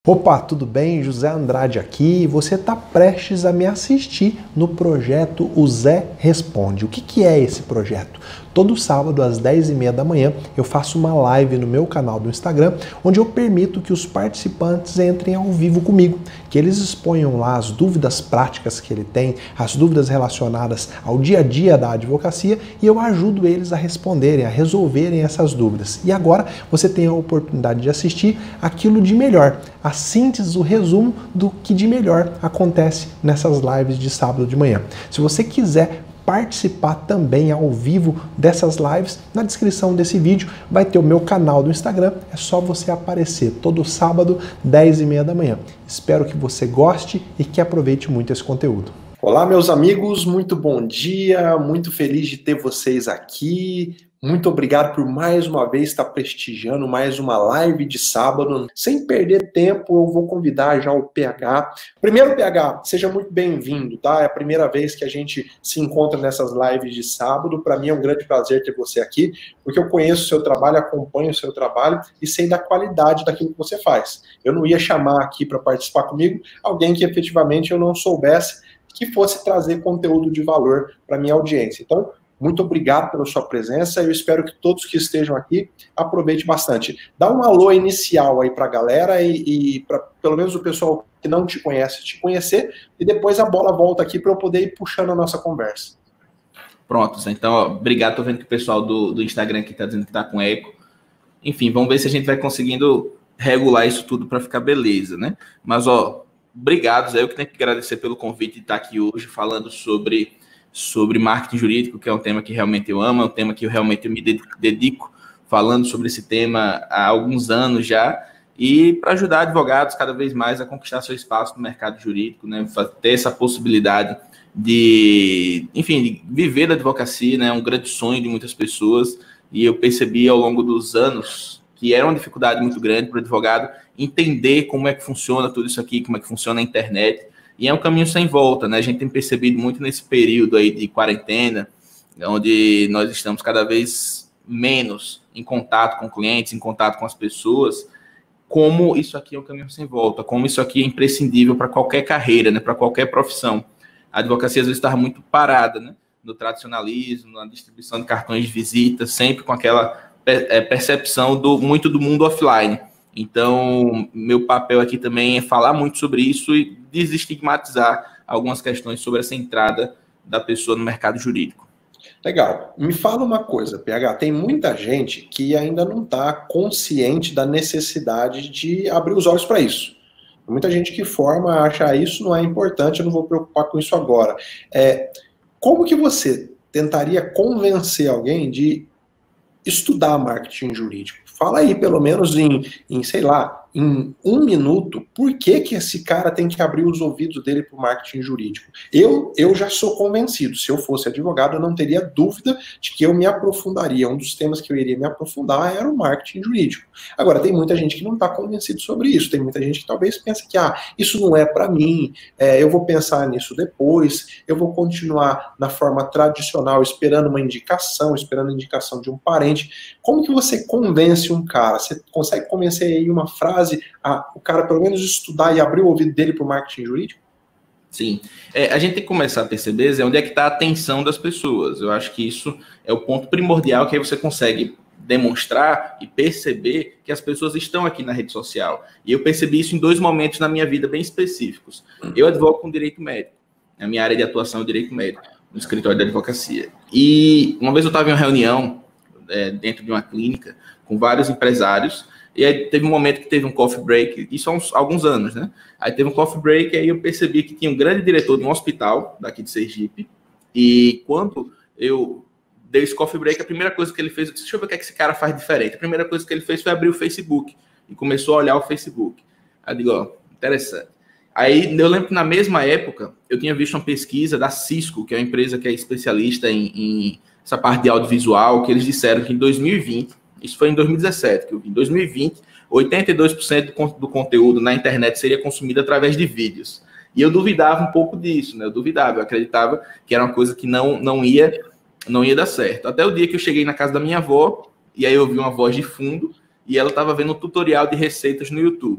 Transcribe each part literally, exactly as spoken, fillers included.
Opa, tudo bem? José Andrade aqui e você está prestes a me assistir no projeto O Zé Responde. O que, que é esse projeto? Todo sábado às dez e meia da manhã eu faço uma live no meu canal do Instagram onde eu permito que os participantes entrem ao vivo comigo, que eles exponham lá as dúvidas práticas que ele tem, as dúvidas relacionadas ao dia a dia da advocacia e eu ajudo eles a responderem, a resolverem essas dúvidas. E agora você tem a oportunidade de assistir aquilo de melhor, a síntese, o resumo do que de melhor acontece nessas lives de sábado de manhã. Se você quiser participar também ao vivo dessas lives, na descrição desse vídeo vai ter o meu canal do Instagram, é só você aparecer todo sábado, dez e meia da manhã. Espero que você goste e que aproveite muito esse conteúdo. Olá, meus amigos, muito bom dia, muito feliz de ter vocês aqui. Muito obrigado por mais uma vez estar prestigiando mais uma live de sábado. Sem perder tempo, eu vou convidar já o P H. Primeiro, P H, seja muito bem-vindo, tá? É a primeira vez que a gente se encontra nessas lives de sábado. Para mim é um grande prazer ter você aqui, porque eu conheço o seu trabalho, acompanho o seu trabalho e sei da qualidade daquilo que você faz. Eu não ia chamar aqui para participar comigo alguém que efetivamente eu não soubesse que fosse trazer conteúdo de valor para minha audiência. Então, muito obrigado pela sua presença. Eu espero que todos que estejam aqui aproveitem bastante. Dá um alô inicial aí para a galera e, e para pelo menos o pessoal que não te conhece te conhecer e depois a bola volta aqui para eu poder ir puxando a nossa conversa. Pronto, então, ó, obrigado. Tô vendo que o pessoal do, do Instagram aqui tá dizendo que tá com eco. Enfim, vamos ver se a gente vai conseguindo regular isso tudo para ficar beleza, né? Mas, ó, obrigado, Zé. Eu que tenho que agradecer pelo convite de estar aqui hoje falando sobre... sobre marketing jurídico, que é um tema que realmente eu amo, é um tema que eu realmente me dedico, falando sobre esse tema há alguns anos já, e para ajudar advogados cada vez mais a conquistar seu espaço no mercado jurídico, né, ter essa possibilidade de, enfim, de viver da advocacia, né, um grande sonho de muitas pessoas, e eu percebi ao longo dos anos que era uma dificuldade muito grande para o advogado entender como é que funciona tudo isso aqui, como é que funciona a internet. E é um caminho sem volta, né? A gente tem percebido muito nesse período aí de quarentena, onde nós estamos cada vez menos em contato com clientes, em contato com as pessoas, como isso aqui é um caminho sem volta, como isso aqui é imprescindível para qualquer carreira, né? Para qualquer profissão. A advocacia às vezes estava muito parada, né? No tradicionalismo, na distribuição de cartões de visita, sempre com aquela percepção do, muito do mundo offline. Então, meu papel aqui também é falar muito sobre isso e desestigmatizar algumas questões sobre essa entrada da pessoa no mercado jurídico. Legal. Me fala uma coisa, P H, tem muita gente que ainda não está consciente da necessidade de abrir os olhos para isso. Muita gente que forma, acha isso não é importante, eu não vou preocupar com isso agora. É, como que você tentaria convencer alguém de estudar marketing jurídico? Fala aí, pelo menos em, em, sei lá, em um minuto, por que que esse cara tem que abrir os ouvidos dele para o marketing jurídico? Eu, eu já sou convencido, se eu fosse advogado, eu não teria dúvida de que eu me aprofundaria. Um dos temas que eu iria me aprofundar era o marketing jurídico. Agora, tem muita gente que não está convencido sobre isso, tem muita gente que talvez pense que, ah, isso não é para mim, é, eu vou pensar nisso depois, eu vou continuar na forma tradicional, esperando uma indicação, esperando a indicação de um parente. Como que você convence um cara? Você consegue convencer aí uma frase a o cara pelo menos estudar e abrir o ouvido dele para o marketing jurídico? Sim. É, a gente tem que começar a perceber, Zé, onde é que está a atenção das pessoas. Eu acho que isso é o ponto primordial, que aí você consegue demonstrar e perceber que as pessoas estão aqui na rede social. E eu percebi isso em dois momentos na minha vida bem específicos. Eu advogo com direito médico. A minha área de atuação é direito médico, no escritório de advocacia. E uma vez eu estava em uma reunião é, dentro de uma clínica com vários empresários. E aí teve um momento que teve um coffee break, isso há uns, alguns anos, né? Aí teve um coffee break, e aí eu percebi que tinha um grande diretor de um hospital, daqui de Sergipe, e quando eu dei esse coffee break, a primeira coisa que ele fez, eu disse, deixa eu ver o que, é que esse cara faz diferente. A primeira coisa que ele fez foi abrir o Facebook, e começou a olhar o Facebook. Aí eu digo, ó, interessante. Aí eu lembro que na mesma época, eu tinha visto uma pesquisa da Cisco, que é uma empresa que é especialista em, em essa parte de audiovisual, que eles disseram que em dois mil e vinte, isso foi em dois mil e dezessete, que eu vi. Em dois mil e vinte, oitenta e dois por cento do conteúdo na internet seria consumido através de vídeos. E eu duvidava um pouco disso, né? Eu duvidava, eu acreditava que era uma coisa que não, não, ia, não ia dar certo. Até o dia que eu cheguei na casa da minha avó, e aí eu ouvi uma voz de fundo, e ela estava vendo um tutorial de receitas no YouTube.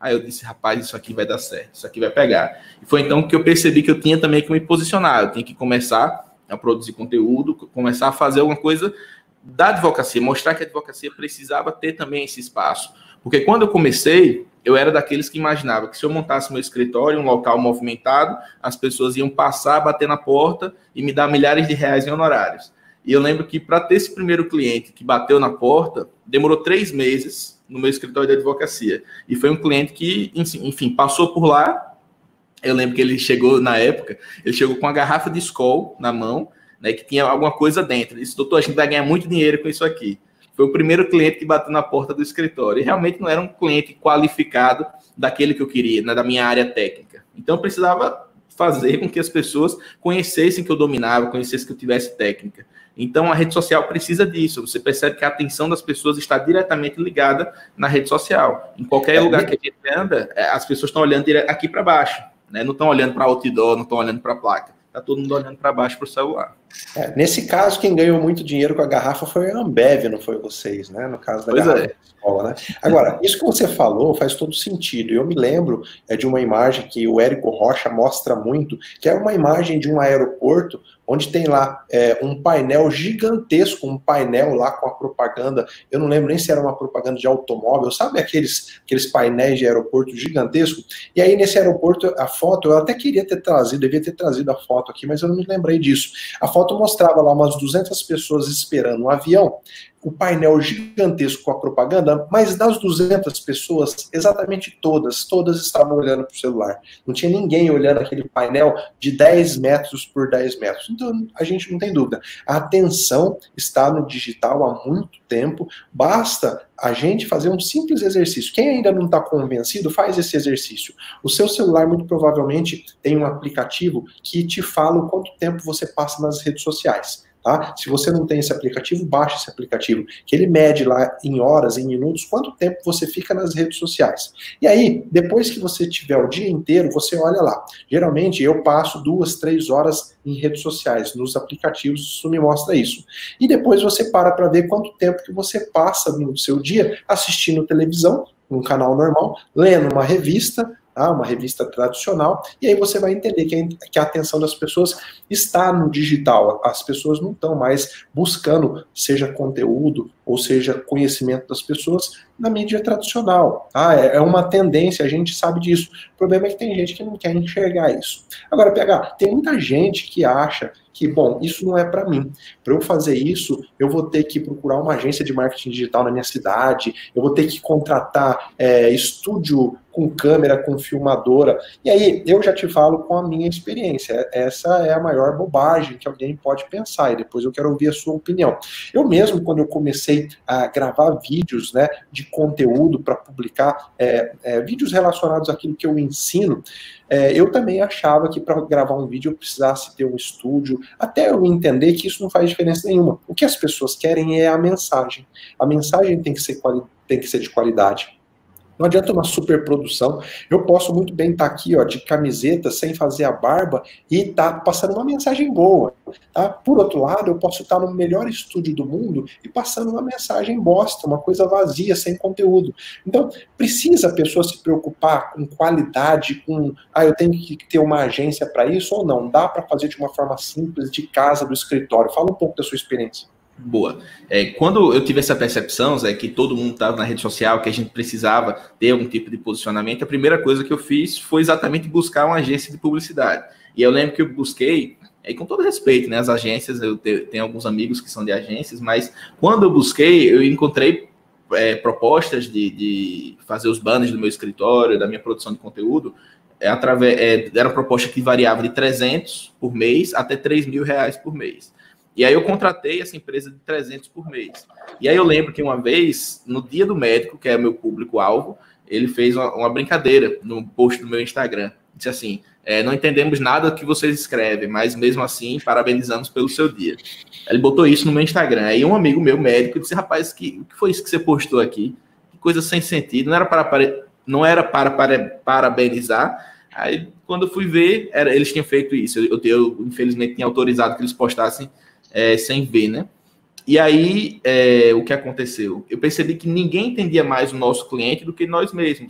Aí eu disse, rapaz, isso aqui vai dar certo, isso aqui vai pegar. E foi então que eu percebi que eu tinha também que me posicionar, eu tinha que começar a produzir conteúdo, começar a fazer alguma coisa da advocacia, mostrar que a advocacia precisava ter também esse espaço. Porque quando eu comecei, eu era daqueles que imaginava que se eu montasse meu escritório, um local movimentado, as pessoas iam passar, bater na porta e me dar milhares de reais em honorários. E eu lembro que para ter esse primeiro cliente que bateu na porta, demorou três meses no meu escritório de advocacia. E foi um cliente que, enfim, passou por lá. Eu lembro que ele chegou, na época, ele chegou com uma garrafa de Skol na mão, né, que tinha alguma coisa dentro. Ele disse, doutor, a gente vai ganhar muito dinheiro com isso aqui. Foi o primeiro cliente que bateu na porta do escritório. E realmente não era um cliente qualificado daquele que eu queria, né, da minha área técnica. Então eu precisava fazer com que as pessoas conhecessem que eu dominava, conhecessem que eu tivesse técnica. Então, a rede social precisa disso. Você percebe que a atenção das pessoas está diretamente ligada na rede social. Em qualquer é, lugar que a gente anda, as pessoas estão olhando aqui para baixo, né? Não estão olhando para outdoor, não estão olhando para a placa. Está todo mundo olhando para baixo para o celular. É, nesse caso, quem ganhou muito dinheiro com a garrafa foi a Ambev, não foi vocês, né? No caso da pois garrafa é. da escola, né? Agora, isso que você falou faz todo sentido. Eu me lembro é, de uma imagem que o Érico Rocha mostra muito, que é uma imagem de um aeroporto onde tem lá é, um painel gigantesco, um painel lá com a propaganda, eu não lembro nem se era uma propaganda de automóvel, sabe aqueles, aqueles painéis de aeroporto gigantesco? E aí nesse aeroporto, a foto, eu até queria ter trazido, devia ter trazido a foto aqui, mas eu não me lembrei disso. A foto mostrava lá umas duzentas pessoas esperando um avião, o painel gigantesco com a propaganda, mas das duzentas pessoas, exatamente todas, todas estavam olhando para o celular. Não tinha ninguém olhando aquele painel de dez metros por dez metros. Então, a gente não tem dúvida. A atenção está no digital há muito tempo, basta a gente fazer um simples exercício. Quem ainda não está convencido, faz esse exercício. O seu celular, muito provavelmente, tem um aplicativo que te fala o quanto tempo você passa nas redes sociais. Tá? Se você não tem esse aplicativo, baixe esse aplicativo, que ele mede lá em horas, em minutos, quanto tempo você fica nas redes sociais. E aí, depois que você tiver o dia inteiro, você olha lá. Geralmente, eu passo duas, três horas em redes sociais, nos aplicativos, isso me mostra isso. E depois você para para ver quanto tempo que você passa no seu dia assistindo televisão, num canal normal, lendo uma revista, ah, uma revista tradicional, e aí você vai entender que a, que a atenção das pessoas está no digital. As pessoas não estão mais buscando, seja conteúdo, ou seja, conhecimento das pessoas na mídia tradicional. Ah, é, é uma tendência, a gente sabe disso. O problema é que tem gente que não quer enxergar isso. Agora, P H, tem muita gente que acha que, bom, isso não é para mim. Para eu fazer isso, eu vou ter que procurar uma agência de marketing digital na minha cidade, eu vou ter que contratar é, estúdio com câmera, com filmadora. E aí, eu já te falo com a minha experiência. Essa é a maior bobagem que alguém pode pensar, e depois eu quero ouvir a sua opinião. Eu mesmo, quando eu comecei a gravar vídeos, né, de conteúdo para publicar, é, é, vídeos relacionados àquilo que eu ensino, é, eu também achava que para gravar um vídeo eu precisasse ter um estúdio, até eu entender que isso não faz diferença nenhuma. O que as pessoas querem é a mensagem. A mensagem tem que ser, tem que ser de qualidade. Não adianta uma super produção. Eu posso muito bem estar aqui, ó, de camiseta, sem fazer a barba, e estar tá passando uma mensagem boa. Tá? Por outro lado, eu posso estar no melhor estúdio do mundo e passando uma mensagem bosta, uma coisa vazia, sem conteúdo. Então, precisa a pessoa se preocupar com qualidade, com, ah, eu tenho que ter uma agência para isso ou não? Dá para fazer de uma forma simples, de casa, do escritório. Fala um pouco da sua experiência. Boa. É, quando eu tive essa percepção, Zé, que todo mundo estava na rede social, que a gente precisava ter algum tipo de posicionamento, a primeira coisa que eu fiz foi exatamente buscar uma agência de publicidade. E eu lembro que eu busquei, e com todo respeito, né, as agências, eu tenho alguns amigos que são de agências, mas quando eu busquei, eu encontrei é, propostas de, de fazer os banners do meu escritório, da minha produção de conteúdo, é, através, é, era uma proposta que variava de trezentos por mês até três mil reais por mês. E aí eu contratei essa empresa de trezentos por mês. E aí eu lembro que uma vez, no Dia do Médico, que é o meu público-alvo, ele fez uma, uma brincadeira no post do meu Instagram. Disse assim, é, não entendemos nada do que vocês escrevem, mas mesmo assim, parabenizamos pelo seu dia. Ele botou isso no meu Instagram. Aí um amigo meu, médico, disse, rapaz, que, o que foi isso que você postou aqui? Que coisa sem sentido, não era para, para, não era para, para parabenizar. Aí, quando eu fui ver, era, eles tinham feito isso. Eu, eu, eu, infelizmente, tinha autorizado que eles postassem É, sem ver, né? E aí, é, o que aconteceu? Eu percebi que ninguém entendia mais o nosso cliente do que nós mesmos.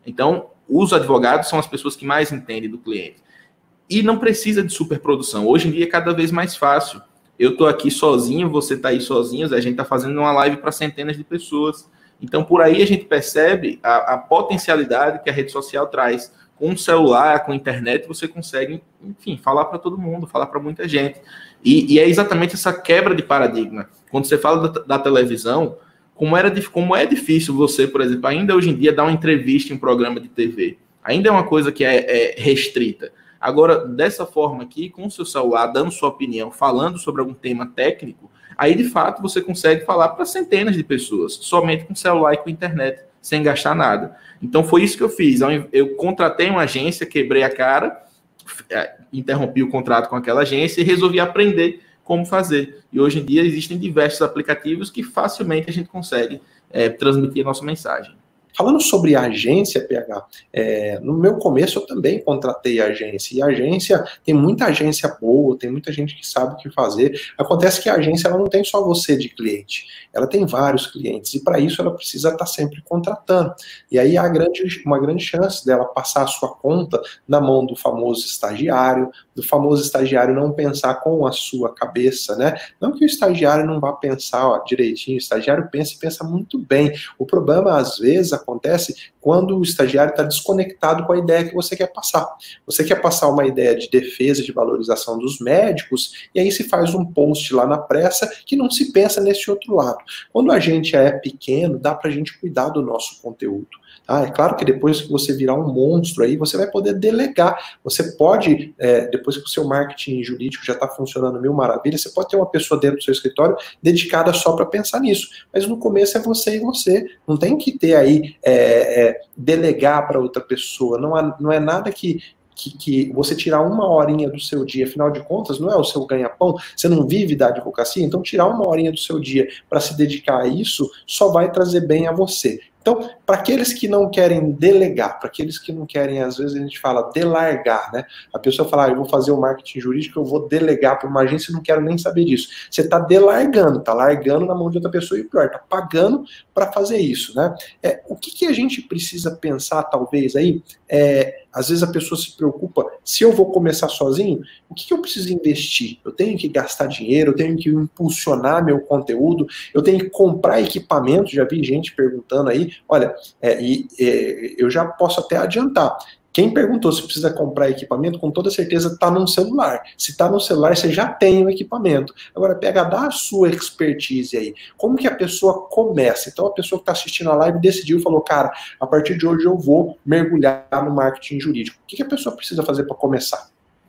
Então, os advogados são as pessoas que mais entendem do cliente. E não precisa de superprodução. Hoje em dia é cada vez mais fácil. Eu estou aqui sozinho, você está aí sozinho, a gente está fazendo uma live para centenas de pessoas. Então, por aí a gente percebe a, a potencialidade que a rede social traz. Com o celular, com a internet, você consegue, enfim, falar para todo mundo, falar para muita gente. E, e é exatamente essa quebra de paradigma. Quando você fala da, da televisão, como, era, como é difícil você, por exemplo, ainda hoje em dia dar uma entrevista em um programa de T V. Ainda é uma coisa que é, é restrita. Agora, dessa forma aqui, com o seu celular, dando sua opinião, falando sobre algum tema técnico, aí, de fato, você consegue falar para centenas de pessoas, somente com celular e com internet, sem gastar nada. Então, foi isso que eu fiz. Eu contratei uma agência, quebrei a cara, interrompi o contrato com aquela agência e resolvi aprender como fazer. E hoje em dia existem diversos aplicativos que facilmente a gente consegue é, transmitir a nossa mensagem. Falando sobre agência, P H, é, no meu começo eu também contratei agência, e a agência, tem muita agência boa, tem muita gente que sabe o que fazer. Acontece que a agência ela não tem só você de cliente, ela tem vários clientes, e para isso ela precisa estar sempre contratando. E aí há grande, uma grande chance dela passar a sua conta na mão do famoso estagiário, do famoso estagiário não pensar com a sua cabeça, né? Não que o estagiário não vá pensar ó, direitinho, o estagiário pensa e pensa muito bem. O problema, às vezes, acontece quando o estagiário está desconectado com a ideia que você quer passar. Você quer passar uma ideia de defesa, de valorização dos médicos, e aí se faz um post lá na pressa que não se pensa nesse outro lado. Quando a gente é pequeno, dá para a gente cuidar do nosso conteúdo. Ah, é claro que depois que você virar um monstro aí, você vai poder delegar. Você pode, é, depois que o seu marketing jurídico já está funcionando mil maravilhas, você pode ter uma pessoa dentro do seu escritório dedicada só para pensar nisso. Mas no começo é você e você. Não tem que ter aí, é, é, delegar para outra pessoa. Não, há, não é nada que... Que, que você tirar uma horinha do seu dia, afinal de contas, não é o seu ganha-pão, você não vive da advocacia, então tirar uma horinha do seu dia para se dedicar a isso só vai trazer bem a você. Então, para aqueles que não querem delegar, para aqueles que não querem, às vezes a gente fala delargar, né? A pessoa fala, ah, eu vou fazer o marketing jurídico, eu vou delegar para uma agência, eu não quero nem saber disso. Você está delargando, está largando na mão de outra pessoa e pior, está pagando para fazer isso, né? É, o que, que a gente precisa pensar, talvez, aí, é, às vezes a pessoa se preocupa, se eu vou começar sozinho, o que, que eu preciso investir? Eu tenho que gastar dinheiro, eu tenho que impulsionar meu conteúdo, eu tenho que comprar equipamento, já vi gente perguntando aí, olha, é, e, é, eu já posso até adiantar. Quem perguntou se precisa comprar equipamento, com toda certeza está num celular. Se está no celular, você já tem o equipamento. Agora, pega, dá a sua expertise aí. Como que a pessoa começa? Então, a pessoa que está assistindo a live decidiu e falou, cara, a partir de hoje eu vou mergulhar no marketing jurídico. O que, que a pessoa precisa fazer para começar?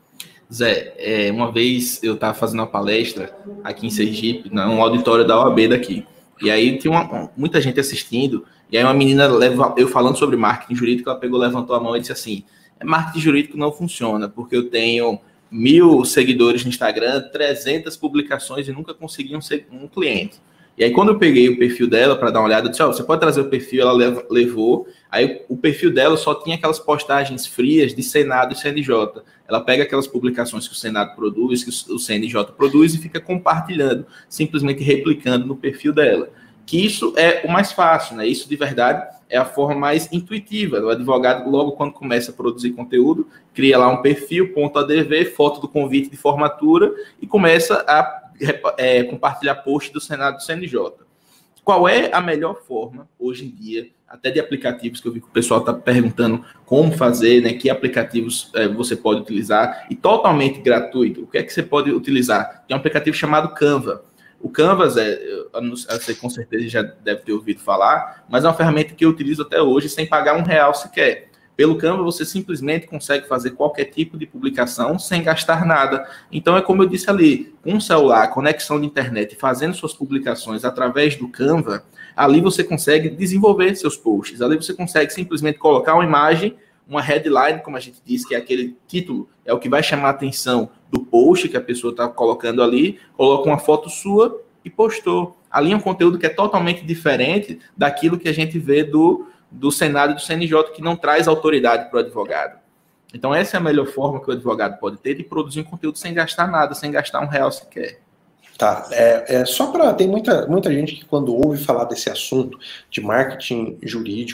Zé, é, uma vez eu estava fazendo uma palestra aqui em Sergipe, num auditório da O A B daqui. E aí tinha uma, muita gente assistindo, e aí uma menina, leva, eu falando sobre marketing jurídico, ela pegou, levantou a mão e disse assim, marketing jurídico não funciona, porque eu tenho mil seguidores no Instagram, trezentas publicações e nunca consegui um, um cliente. E aí quando eu peguei o perfil dela para dar uma olhada, eu disse, ó, oh, você pode trazer o perfil, ela leva, levou, aí o perfil dela só tinha aquelas postagens frias de Senado e C N J. Ela pega aquelas publicações que o Senado produz, que o C N J produz e fica compartilhando, simplesmente replicando no perfil dela. Que isso é o mais fácil, né? Isso de verdade é a forma mais intuitiva. O advogado, logo quando começa a produzir conteúdo, cria lá um perfil, ponto A D V, foto do convite de formatura e começa a é, compartilhar post do Senado e do C N J. Qual é a melhor forma, hoje em dia, até de aplicativos que eu vi que o pessoal está perguntando como fazer, né? Que aplicativos é, você pode utilizar, e totalmente gratuito. O que é que você pode utilizar? Tem um aplicativo chamado Canva. O Canvas, é, você com certeza já deve ter ouvido falar, mas é uma ferramenta que eu utilizo até hoje sem pagar um real sequer. Pelo Canva, você simplesmente consegue fazer qualquer tipo de publicação sem gastar nada. Então, é como eu disse ali, com um celular, conexão de internet, fazendo suas publicações através do Canva, ali você consegue desenvolver seus posts. Ali você consegue simplesmente colocar uma imagem, uma headline, como a gente diz, que é aquele título, é o que vai chamar a atenção do post que a pessoa está colocando ali, coloca uma foto sua e postou. Ali é um conteúdo que é totalmente diferente daquilo que a gente vê do, do Senado e do C N J, que não traz autoridade para o advogado. Então essa é a melhor forma que o advogado pode ter de produzir um conteúdo sem gastar nada, sem gastar um real sequer. Tá, é, é só para... Tem muita, muita gente que quando ouve falar desse assunto de marketing jurídico,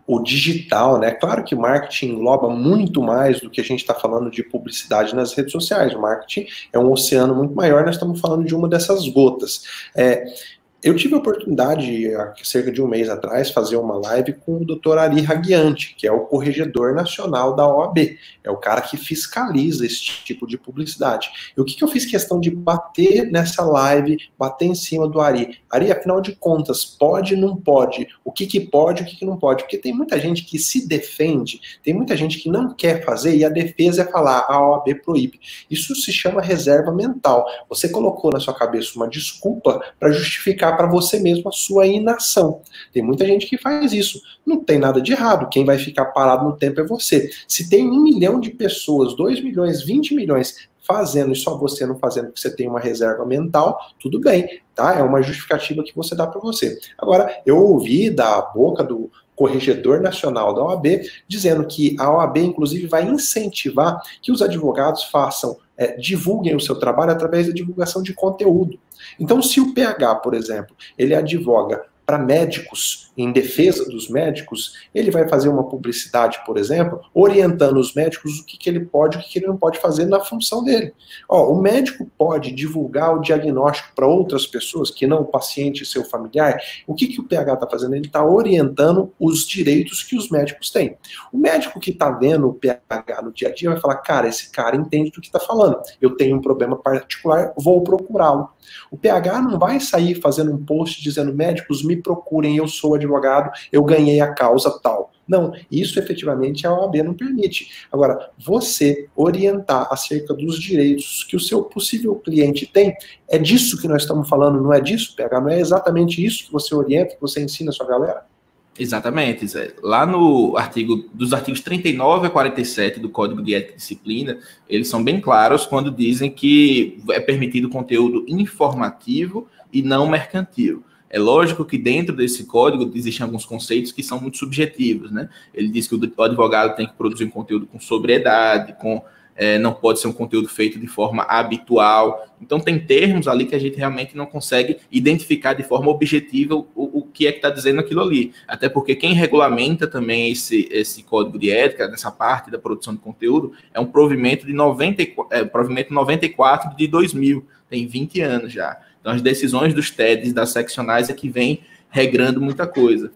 o digital, né? Claro que marketing engloba muito mais do que a gente está falando de publicidade nas redes sociais. O marketing é um oceano muito maior, nós estamos falando de uma dessas gotas. É, eu tive a oportunidade, há cerca de um mês atrás, fazer uma live com o doutor Ari Raguiante, que é o corregedor nacional da O A B. É o cara que fiscaliza esse tipo de publicidade. E o que, que eu fiz questão de bater nessa live, bater em cima do Ari? Ari, afinal de contas, pode, não pode? O que, que pode, o que, que não pode? Porque tem muita gente que se defende, tem muita gente que não quer fazer, e a defesa é falar, a O A B proíbe. Isso se chama reserva mental. Você colocou na sua cabeça uma desculpa para justificar para você mesmo a sua inação. Tem muita gente que faz isso. Não tem nada de errado. Quem vai ficar parado no tempo é você. Se tem um milhão de pessoas, dois milhões, vinte milhões fazendo e só você não fazendo porque você tem uma reserva mental, tudo bem, tá? É uma justificativa que você dá para você. Agora, eu ouvi da boca do corregedor nacional da O A B dizendo que a O A B, inclusive, vai incentivar que os advogados façam, é, divulguem o seu trabalho através da divulgação de conteúdo. Então, se o P H, por exemplo, ele advoga para médicos, em defesa dos médicos, ele vai fazer uma publicidade, por exemplo, orientando os médicos o que, que ele pode e o que, que ele não pode fazer na função dele. Ó, o médico pode divulgar o diagnóstico para outras pessoas, que não o paciente e seu familiar. O que, que o P H está fazendo? Ele está orientando os direitos que os médicos têm. O médico que está vendo o P H no dia a dia vai falar, cara, esse cara entende do que está falando. Eu tenho um problema particular, vou procurá-lo. O P H não vai sair fazendo um post dizendo, médicos, me procurem, eu sou advogado, eu ganhei a causa tal. Não, isso efetivamente a O A B não permite. Agora, você orientar acerca dos direitos que o seu possível cliente tem, é disso que nós estamos falando, não é disso, P H? Não é exatamente isso que você orienta, que você ensina a sua galera? Exatamente, Zé. Lá no artigo, dos artigos trinta e nove a quarenta e sete do Código de Ética e Disciplina, eles são bem claros quando dizem que é permitido conteúdo informativo e não mercantil. É lógico que dentro desse código existem alguns conceitos que são muito subjetivos, né? Ele diz que o advogado tem que produzir um conteúdo com sobriedade, com, é, não pode ser um conteúdo feito de forma habitual. Então tem termos ali que a gente realmente não consegue identificar de forma objetiva o, o que é que está dizendo aquilo ali. Até porque quem regulamenta também esse, esse código de ética, nessa parte da produção de conteúdo, é um provimento de noventa e quatro, é, provimento noventa e quatro de dois mil, tem vinte anos já. Então, as decisões dos T E Ds, das seccionais, é que vem regrando muita coisa.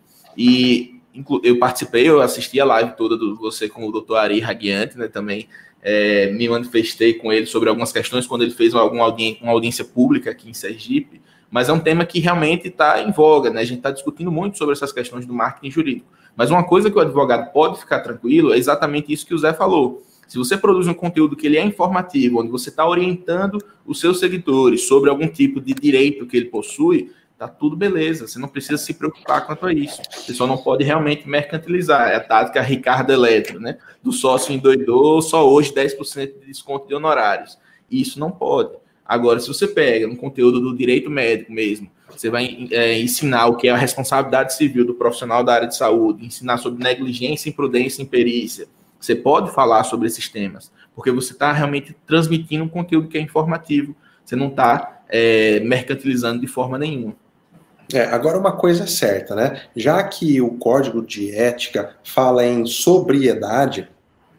E eu participei, eu assisti a live toda de você com o doutor Ari Raguiante, né, também é, me manifestei com ele sobre algumas questões quando ele fez alguma audi uma audiência pública aqui em Sergipe, mas é um tema que realmente está em voga, né? A gente está discutindo muito sobre essas questões do marketing jurídico. Mas uma coisa que o advogado pode ficar tranquilo é exatamente isso que o Zé falou. Se você produz um conteúdo que ele é informativo, onde você está orientando os seus seguidores sobre algum tipo de direito que ele possui, tá tudo beleza. Você não precisa se preocupar quanto a isso. Você só não pode realmente mercantilizar. É a tática Ricardo Eletro, né? Do sócio endoidou, só hoje dez por cento de desconto de honorários. Isso não pode. Agora, se você pega um conteúdo do direito médico mesmo, você vai é, ensinar o que é a responsabilidade civil do profissional da área de saúde, ensinar sobre negligência, imprudência e imperícia, você pode falar sobre esses temas, porque você está realmente transmitindo um conteúdo que é informativo, você não está é, mercantilizando de forma nenhuma. É, agora uma coisa é certa, né? Já que o Código de Ética fala em sobriedade,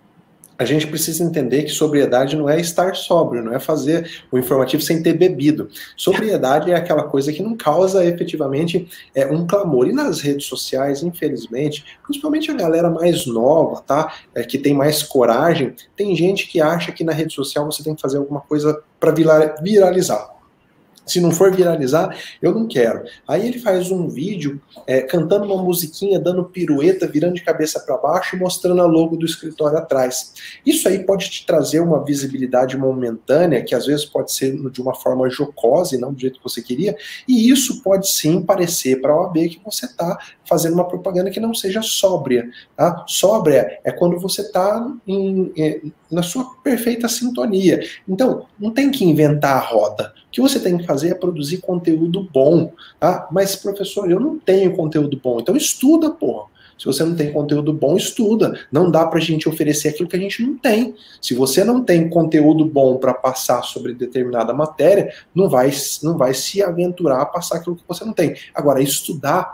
a gente precisa entender que sobriedade não é estar sóbrio, não é fazer o informativo sem ter bebido. Sobriedade é aquela coisa que não causa efetivamente é, um clamor. E nas redes sociais, infelizmente, principalmente a galera mais nova, tá? É, que tem mais coragem, tem gente que acha que na rede social você tem que fazer alguma coisa para viralizar. Se não for viralizar, eu não quero. Aí ele faz um vídeo é, cantando uma musiquinha, dando pirueta, virando de cabeça para baixo e mostrando a logo do escritório atrás. Isso aí pode te trazer uma visibilidade momentânea, que às vezes pode ser de uma forma jocosa e não do jeito que você queria, e isso pode sim parecer para a O A B que você está fazendo uma propaganda que não seja sóbria. Tá? Sóbria é quando você está na sua perfeita sintonia. Então, não tem que inventar a roda. O que você tem que fazer é produzir conteúdo bom, tá? Mas, professor, eu não tenho conteúdo bom, então estuda, porra. Se você não tem conteúdo bom, estuda. Não dá pra gente oferecer aquilo que a gente não tem. Se você não tem conteúdo bom para passar sobre determinada matéria, não vai, não vai se aventurar a passar aquilo que você não tem. Agora, estudar,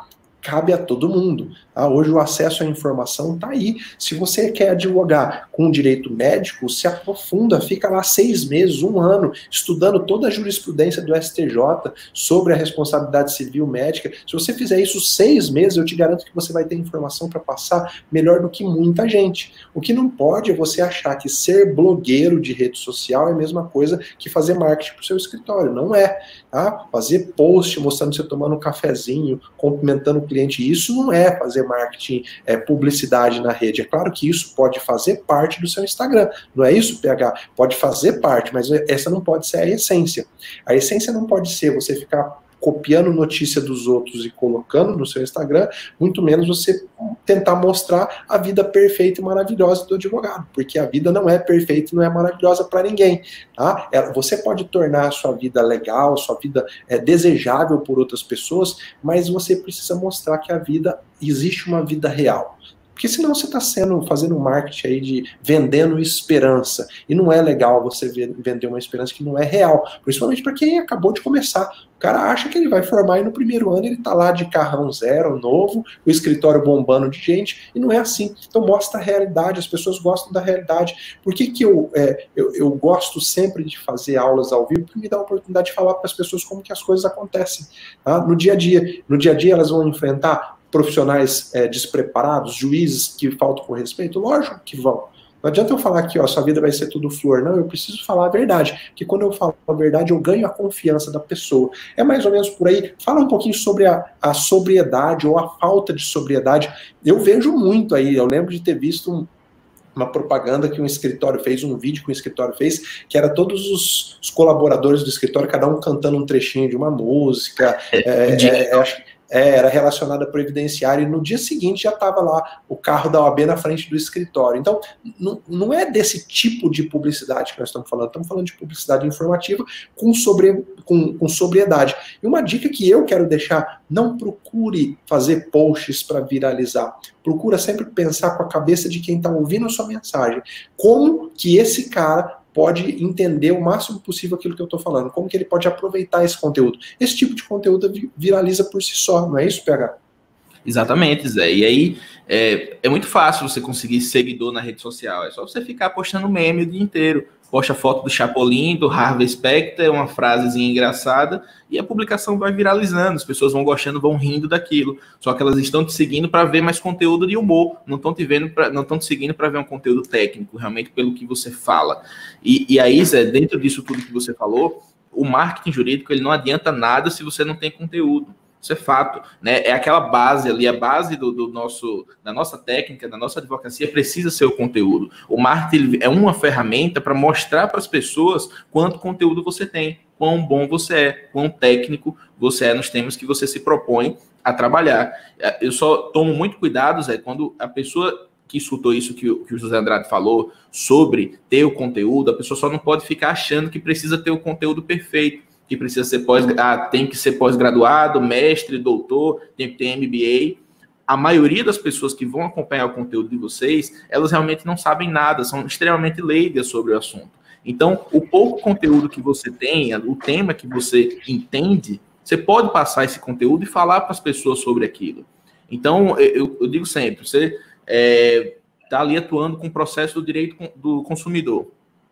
cabe a todo mundo. Tá? Hoje o acesso à informação está aí. Se você quer advogar com direito médico, se aprofunda, fica lá seis meses, um ano, estudando toda a jurisprudência do S T J sobre a responsabilidade civil médica. Se você fizer isso seis meses, eu te garanto que você vai ter informação para passar melhor do que muita gente. O que não pode é você achar que ser blogueiro de rede social é a mesma coisa que fazer marketing para o seu escritório. Não é. Tá? Fazer post mostrando você tomando um cafezinho, cumprimentando o cliente, isso não é fazer marketing, é publicidade na rede. É claro que isso pode fazer parte do seu Instagram. Não é isso, P H? Pode fazer parte, mas essa não pode ser a essência. A essência não pode ser você ficar copiando notícia dos outros e colocando no seu Instagram, muito menos você tentar mostrar a vida perfeita e maravilhosa do advogado, porque a vida não é perfeita e não é maravilhosa para ninguém. Tá? Você pode tornar a sua vida legal, a sua vida é, desejável por outras pessoas, mas você precisa mostrar que a vida, existe uma vida real. Porque senão você está sendo, fazendo um marketing aí de vendendo esperança. E não é legal você vender uma esperança que não é real. Principalmente para quem acabou de começar. O cara acha que ele vai formar e no primeiro ano ele está lá de carrão zero, novo, o escritório bombando de gente. E não é assim. Então mostra a realidade, as pessoas gostam da realidade. Por que, que eu, é, eu, eu gosto sempre de fazer aulas ao vivo? Porque me dá a oportunidade de falar para as pessoas como que as coisas acontecem. Tá? No dia a dia. No dia a dia elas vão enfrentar profissionais é, despreparados, juízes que faltam com respeito? Lógico que vão. Não adianta eu falar que ó, sua vida vai ser tudo flor. Não, eu preciso falar a verdade. Porque quando eu falo a verdade, eu ganho a confiança da pessoa. É mais ou menos por aí. Fala um pouquinho sobre a, a sobriedade ou a falta de sobriedade. Eu vejo muito aí. Eu lembro de ter visto um, uma propaganda que um escritório fez, um vídeo que um escritório fez, que era todos os, os colaboradores do escritório, cada um cantando um trechinho de uma música. É, é, é, acho que É, era relacionada a previdenciário, e no dia seguinte já estava lá o carro da O A B na frente do escritório. Então, não, não é desse tipo de publicidade que nós estamos falando, estamos falando de publicidade informativa com, sobre, com, com sobriedade. E uma dica que eu quero deixar, não procure fazer posts para viralizar. Procura sempre pensar com a cabeça de quem está ouvindo a sua mensagem. Como que esse cara pode entender o máximo possível aquilo que eu estou falando, como que ele pode aproveitar esse conteúdo. Esse tipo de conteúdo viraliza por si só, não é isso, P H? Exatamente, Zé. E aí é, é muito fácil você conseguir seguidor na rede social, é só você ficar postando meme o dia inteiro. Posta foto do Chapolin, do Harvey Specter, uma frasezinha engraçada, e a publicação vai viralizando, as pessoas vão gostando, vão rindo daquilo. Só que elas estão te seguindo para ver mais conteúdo de humor, não estão te vendo, pra, não estão te seguindo para ver um conteúdo técnico, realmente pelo que você fala. E, e aí, Zé, dentro disso tudo que você falou, o marketing jurídico ele não adianta nada se você não tem conteúdo. Isso é fato, né? É aquela base ali, a base do, do nosso, da nossa técnica, da nossa advocacia precisa ser o conteúdo. O marketing é uma ferramenta para mostrar para as pessoas quanto conteúdo você tem, quão bom você é, quão técnico você é nos temas que você se propõe a trabalhar. Eu só tomo muito cuidado, Zé, quando a pessoa que escutou isso que o, que o José Andrade falou sobre ter o conteúdo, a pessoa só não pode ficar achando que precisa ter o conteúdo perfeito, que precisa ser pós, ah, tem que ser pós-graduado, mestre, doutor, tem que ter M B A. A maioria das pessoas que vão acompanhar o conteúdo de vocês, elas realmente não sabem nada, são extremamente leigas sobre o assunto. Então, o pouco conteúdo que você tem, o tema que você entende, você pode passar esse conteúdo e falar para as pessoas sobre aquilo. Então, eu, eu digo sempre, você está é, ali atuando com o processo do direito do consumidor.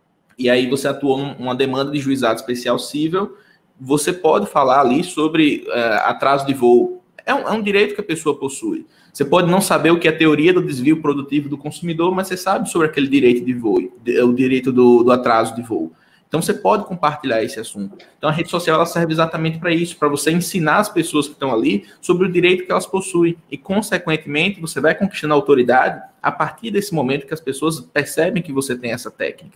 E aí você atuou numa demanda de juizado especial cível, você pode falar ali sobre uh, atraso de voo. É um, é um direito que a pessoa possui. Você pode não saber o que é a teoria do desvio produtivo do consumidor, mas você sabe sobre aquele direito de voo, o direito do, do atraso de voo. Então você pode compartilhar esse assunto. Então a rede social ela serve exatamente para isso, para você ensinar as pessoas que estão ali sobre o direito que elas possuem. E, consequentemente, você vai conquistando a autoridade a partir desse momento que as pessoas percebem que você tem essa técnica.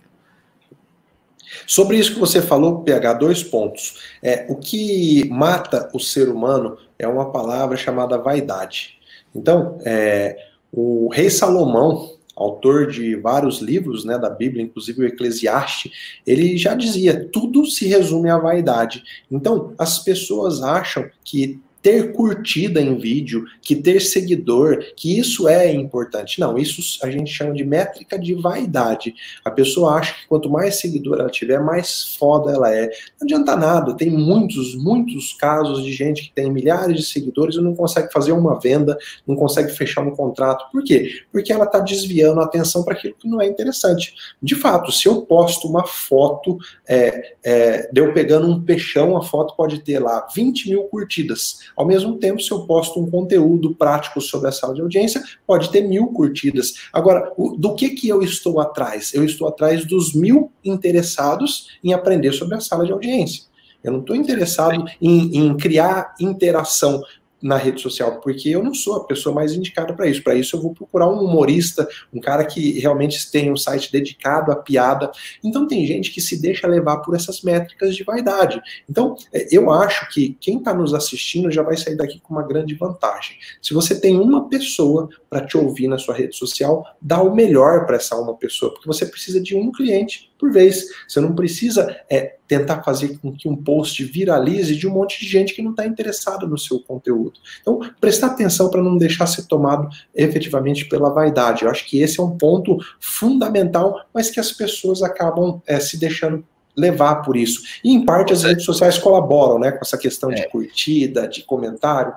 Sobre isso que você falou, P H, dois pontos. É, o que mata o ser humano é uma palavra chamada vaidade. Então, é, o rei Salomão, autor de vários livros, né, da Bíblia, inclusive o Eclesiastes, ele já dizia, tudo se resume à vaidade. Então, as pessoas acham que ter curtida em vídeo, que ter seguidor, que isso é importante. Não, isso a gente chama de métrica de vaidade. A pessoa acha que quanto mais seguidor ela tiver, mais foda ela é. Não adianta nada, tem muitos, muitos casos de gente que tem milhares de seguidores e não consegue fazer uma venda, não consegue fechar um contrato. Por quê? Porque ela está desviando a atenção para aquilo que não é interessante. De fato, se eu posto uma foto é, é, de eu pegando um peixão, a foto pode ter lá vinte mil curtidas. Ao mesmo tempo, se eu posto um conteúdo prático sobre a sala de audiência, pode ter mil curtidas. Agora, do que que eu estou atrás? Eu estou atrás dos mil interessados em aprender sobre a sala de audiência. Eu não estou interessado em, em criar interação na rede social, porque eu não sou a pessoa mais indicada para isso. Para isso eu vou procurar um humorista, um cara que realmente tem um site dedicado à piada. Então tem gente que se deixa levar por essas métricas de vaidade. Então eu acho que quem está nos assistindo já vai sair daqui com uma grande vantagem. Se você tem uma pessoa para te ouvir na sua rede social, dá o melhor para essa uma pessoa, porque você precisa de um cliente por vez. Você não precisa é, tentar fazer com que um post viralize de um monte de gente que não está interessada no seu conteúdo. Então, prestar atenção para não deixar ser tomado efetivamente pela vaidade. Eu acho que esse é um ponto fundamental, mas que as pessoas acabam é, se deixando levar por isso. E, em parte, as redes sociais colaboram, né, com essa questão de curtida, de comentário.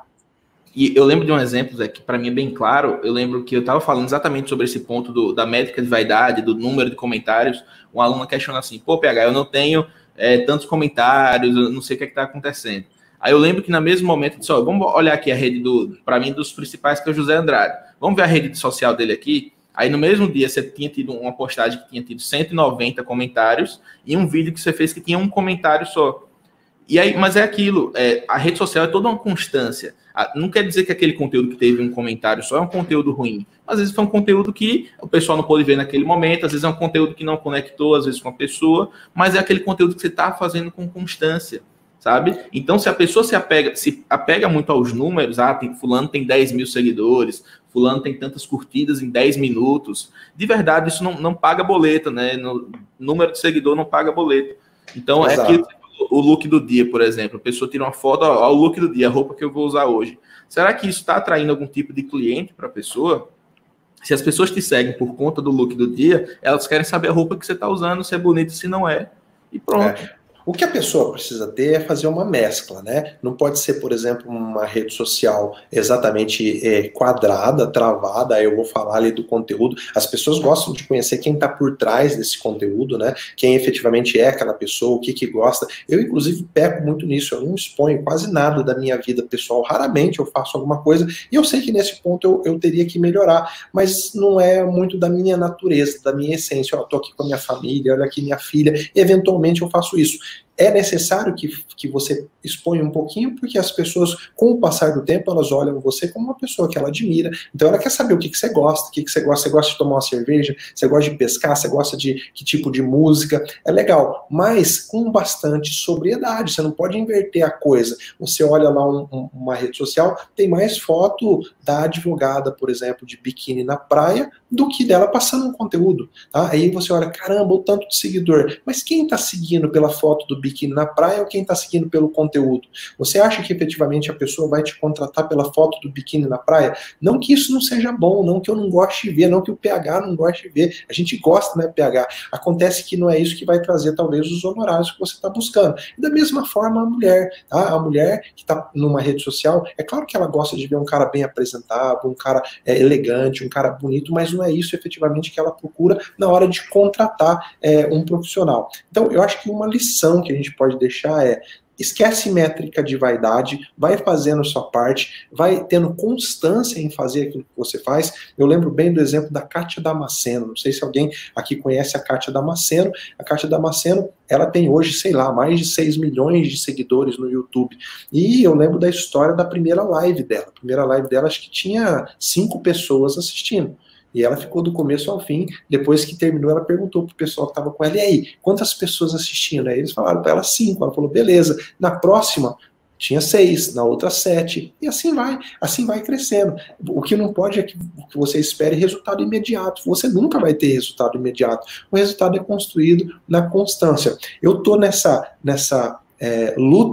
E eu lembro de um exemplo, Zé, que para mim é bem claro. Eu lembro que eu estava falando exatamente sobre esse ponto do, da métrica de vaidade, do número de comentários. Um aluno questiona assim, pô, P H, eu não tenho é, tantos comentários, eu não sei o que é está acontecendo. Aí eu lembro que no mesmo momento, eu disse, ó, vamos olhar aqui a rede, do para mim, dos principais, que é o José Andrade. Vamos ver a rede social dele aqui. Aí no mesmo dia você tinha tido uma postagem que tinha tido cento e noventa comentários e um vídeo que você fez que tinha um comentário só. E aí, mas é aquilo, é, a rede social é toda uma constância. Não quer dizer que aquele conteúdo que teve um comentário só é um conteúdo ruim. Às vezes foi um conteúdo que o pessoal não pôde ver naquele momento, às vezes é um conteúdo que não conectou, às vezes com a pessoa, mas é aquele conteúdo que você está fazendo com constância, sabe? Então, se a pessoa se apega, se apega muito aos números, ah, tem, fulano tem dez mil seguidores, fulano tem tantas curtidas em dez minutos, de verdade, isso não, não paga boleto, né? No, número de seguidor não paga boleto. Então, Exato. é aquilo. O look do dia, por exemplo, a pessoa tira uma foto, ó, ó, o look do dia, a roupa que eu vou usar hoje. Será que isso está atraindo algum tipo de cliente para a pessoa? Se as pessoas te seguem por conta do look do dia, elas querem saber a roupa que você está usando, se é bonito, se não é, e pronto. É. O que a pessoa precisa ter é fazer uma mescla, né? Não pode ser, por exemplo, uma rede social exatamente é, quadrada, travada, aí eu vou falar ali do conteúdo. As pessoas gostam de conhecer quem está por trás desse conteúdo, né? Quem efetivamente é aquela pessoa, o que que gosta. Eu, inclusive, peco muito nisso, eu não exponho quase nada da minha vida pessoal, raramente eu faço alguma coisa, e eu sei que nesse ponto eu, eu teria que melhorar, mas não é muito da minha natureza, da minha essência. Eu tô aqui com a minha família, olha aqui minha filha, e eventualmente eu faço isso. É necessário que, que você exponha um pouquinho, porque as pessoas, com o passar do tempo, elas olham você como uma pessoa que ela admira. Então ela quer saber o que, que você gosta, o que, que você gosta. Você gosta de tomar uma cerveja, você gosta de pescar, você gosta de que tipo de música. É legal, mas com bastante sobriedade. Você não pode inverter a coisa. Você olha lá um, um, uma rede social, tem mais foto da advogada, por exemplo, de biquíni na praia, do que dela passando um conteúdo. Tá? Aí você olha, caramba, o tanto de seguidor. Mas quem está seguindo pela foto do biquíni na praia ou quem está seguindo pelo conteúdo? Você acha que efetivamente a pessoa vai te contratar pela foto do biquíni na praia? Não que isso não seja bom, não que eu não goste de ver, não que o P H não goste de ver. A gente gosta, né, P H? Acontece que não é isso que vai trazer talvez os honorários que você está buscando. E da mesma forma a mulher, tá? A mulher que está numa rede social, é claro que ela gosta de ver um cara bem apresentável, um cara é, elegante, um cara bonito, mas não é isso efetivamente que ela procura na hora de contratar é, um profissional. Então eu acho que uma lição que a gente pode deixar é: esquece métrica de vaidade, vai fazendo sua parte, vai tendo constância em fazer aquilo que você faz. Eu lembro bem do exemplo da Kátia Damasceno, não sei se alguém aqui conhece a Kátia Damasceno. A Kátia Damasceno, ela tem hoje, sei lá, mais de seis milhões de seguidores no YouTube. E eu lembro da história da primeira live dela. A primeira live dela, acho que tinha cinco pessoas assistindo. E ela ficou do começo ao fim. Depois que terminou, ela perguntou pro pessoal que estava com ela: e aí, quantas pessoas assistindo? Aí eles falaram para ela cinco. Ela falou: beleza. Na próxima tinha seis, na outra sete, e assim vai, assim vai crescendo. O que não pode é que você espere resultado imediato. Você nunca vai ter resultado imediato. O resultado é construído na constância. Eu tô nessa nessa é, luta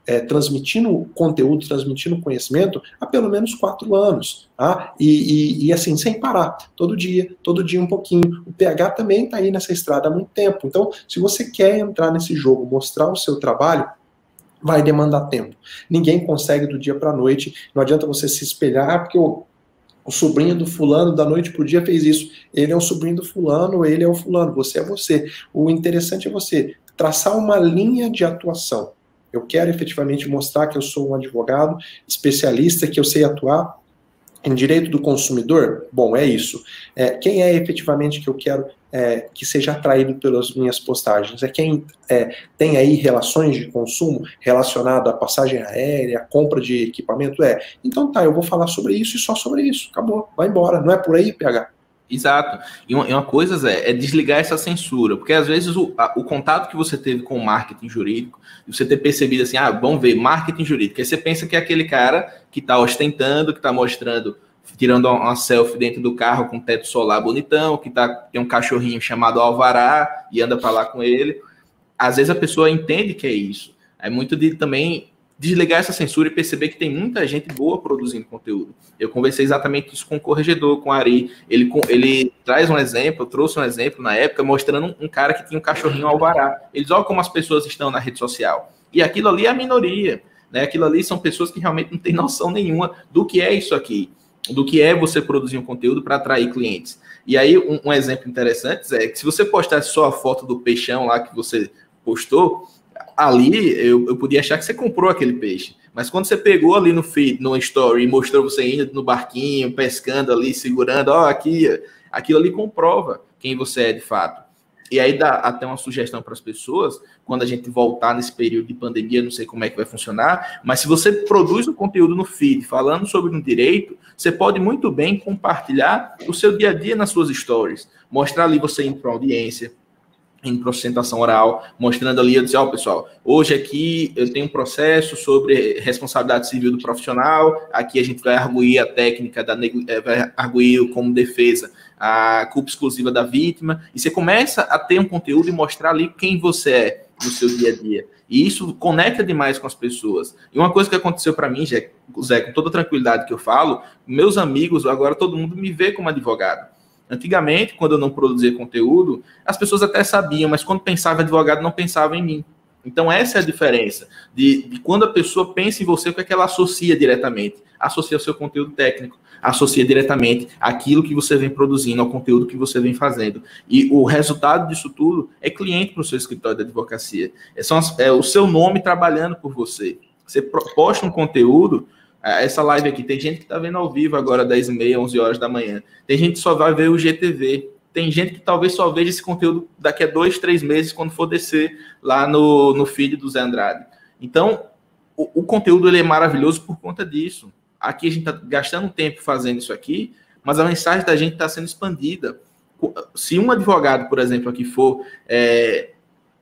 é, transmitindo conteúdo, transmitindo conhecimento há pelo menos quatro anos, tá? E, e, e assim, sem parar, todo dia, todo dia um pouquinho. O P H também está aí nessa estrada há muito tempo. Então, se você quer entrar nesse jogo, mostrar o seu trabalho, vai demandar tempo. Ninguém consegue do dia para a noite. Não adianta você se espelhar, ah, porque o, o sobrinho do fulano da noite para o dia fez isso. Ele é o sobrinho do fulano, ele é o fulano, você é você. O interessante é você traçar uma linha de atuação. Eu quero efetivamente mostrar que eu sou um advogado especialista, que eu sei atuar em direito do consumidor. Bom, é isso. É, quem é efetivamente que eu quero é, que seja atraído pelas minhas postagens? É quem é, tem aí relações de consumo relacionado à passagem aérea, à compra de equipamento? É. Então tá, eu vou falar sobre isso e só sobre isso. Acabou, vai embora. Não é por aí, P H? Exato. E uma, e uma coisa, Zé, é desligar essa censura, porque às vezes o, a, o contato que você teve com o marketing jurídico, você ter percebido assim, ah, vamos ver, marketing jurídico, aí você pensa que é aquele cara que está ostentando, que está mostrando, tirando uma, uma selfie dentro do carro com teto solar bonitão, que tá, tem um cachorrinho chamado Alvará e anda para lá com ele. Às vezes a pessoa entende que é isso. É muito de também desligar essa censura e perceber que tem muita gente boa produzindo conteúdo. Eu conversei exatamente isso com o corregedor, com o Ari. Ele, ele traz um exemplo, trouxe um exemplo na época, mostrando um, um cara que tinha um cachorrinho Alvará. Eles olham como as pessoas estão na rede social. E aquilo ali é a minoria, né? Aquilo ali são pessoas que realmente não têm noção nenhuma do que é isso aqui, do que é você produzir um conteúdo para atrair clientes. E aí, um, um exemplo interessante é que se você postasse só a foto do peixão lá que você postou, ali eu, eu podia achar que você comprou aquele peixe. Mas quando você pegou ali no feed, no story, e mostrou você indo no barquinho, pescando ali, segurando, ó, aqui, aquilo ali comprova quem você é de fato. E aí dá até uma sugestão para as pessoas, quando a gente voltar nesse período de pandemia, não sei como é que vai funcionar, mas se você produz um conteúdo no feed falando sobre um direito, você pode muito bem compartilhar o seu dia a dia nas suas stories. Mostrar ali você indo para uma audiência, indo para sustentação oral, mostrando ali, eu disse, ó, oh, pessoal, hoje aqui eu tenho um processo sobre responsabilidade civil do profissional, aqui a gente vai arguir a técnica, da, vai arguir como defesa a culpa exclusiva da vítima, e você começa a ter um conteúdo e mostrar ali quem você é no seu dia a dia. E isso conecta demais com as pessoas. E uma coisa que aconteceu para mim, Zé, com toda a tranquilidade que eu falo, meus amigos, agora todo mundo me vê como advogado. Antigamente, quando eu não produzia conteúdo, as pessoas até sabiam, mas quando pensava em advogado, não pensava em mim. Então, essa é a diferença de, de quando a pessoa pensa em você, o que é que ela associa diretamente? Associa o seu conteúdo técnico, associa diretamente aquilo que você vem produzindo, ao conteúdo que você vem fazendo. E o resultado disso tudo é cliente para o seu escritório de advocacia. É, só, é o seu nome trabalhando por você. Você posta um conteúdo. Essa live aqui, tem gente que está vendo ao vivo agora, dez e meia, onze horas da manhã. Tem gente que só vai ver o G T V. Tem gente que talvez só veja esse conteúdo daqui a dois, três meses, quando for descer lá no, no feed do Zé Andrade. Então, o, o conteúdo ele é maravilhoso por conta disso. Aqui a gente está gastando tempo fazendo isso aqui, mas a mensagem da gente está sendo expandida. Se um advogado, por exemplo, aqui for é,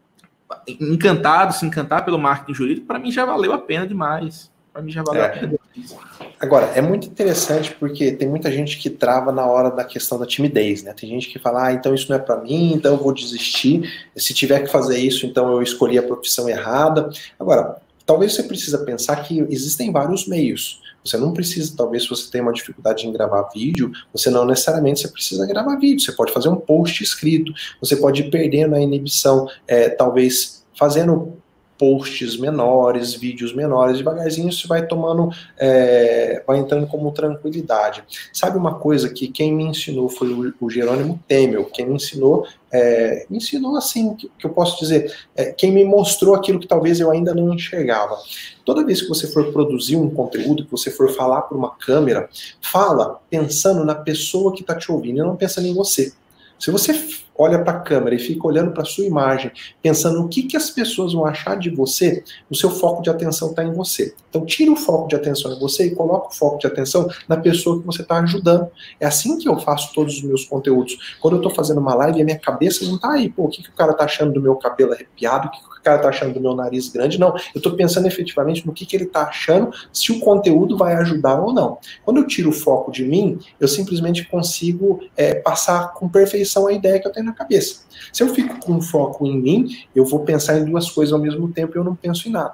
encantado, se encantar pelo marketing jurídico, para mim já valeu a pena demais. Para mim já valeu a pena. Agora, é muito interessante porque tem muita gente que trava na hora da questão da timidez, né? Tem gente que fala, ah, então isso não é para mim, então eu vou desistir. Se tiver que fazer isso, então eu escolhi a profissão errada. Agora, talvez você precisa pensar que existem vários meios. Você não precisa, talvez, se você tem uma dificuldade em gravar vídeo, você não necessariamente você precisa gravar vídeo. Você pode fazer um post escrito, você pode ir perdendo a inibição, é, talvez fazendo posts menores, vídeos menores, devagarzinho isso vai tomando, é, vai entrando como tranquilidade. Sabe uma coisa que quem me ensinou foi o, o Jerônimo Temel, quem me ensinou, é, me ensinou assim, que, que eu posso dizer, é, quem me mostrou aquilo que talvez eu ainda não enxergava. Toda vez que você for produzir um conteúdo, que você for falar para uma câmera, fala pensando na pessoa que está te ouvindo e não pensando em você. Se você olha para a câmera e fica olhando para a sua imagem, pensando no que, que as pessoas vão achar de você, o seu foco de atenção está em você. Então tira o foco de atenção em você e coloca o foco de atenção na pessoa que você está ajudando. É assim que eu faço todos os meus conteúdos. Quando eu estou fazendo uma live, a minha cabeça não está aí, pô, o que, que o cara está achando do meu cabelo arrepiado, o que, que o cara está achando do meu nariz grande, não. Eu estou pensando efetivamente no que, que ele está achando, se o conteúdo vai ajudar ou não. Quando eu tiro o foco de mim, eu simplesmente consigo é, passar com perfeição a ideia que eu tenho na cabeça. Se eu fico com foco em mim, eu vou pensar em duas coisas ao mesmo tempo e eu não penso em nada.